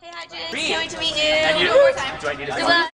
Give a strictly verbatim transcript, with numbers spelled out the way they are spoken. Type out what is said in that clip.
Hey, hi, Jen. Can't wait to meet you. And you, One more time. do I need a Good luck.